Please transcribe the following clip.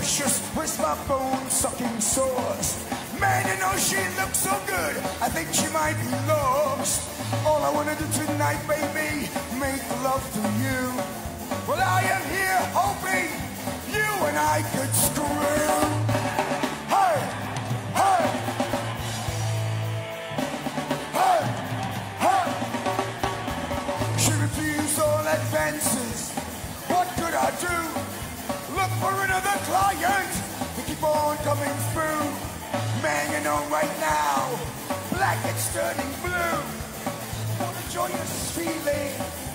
delicious, where's my bone-sucking sauce? Man, you know she looks so good, I think she might be lost. All I wanna do tonight, baby, make love to you. Well, I am here hoping you and I could screw. Hey, hey, hey, hey. She refused all advances. What could I do? Look for another client to keep on coming through. Man, you know right now, black is turning blue. What a joyous feeling.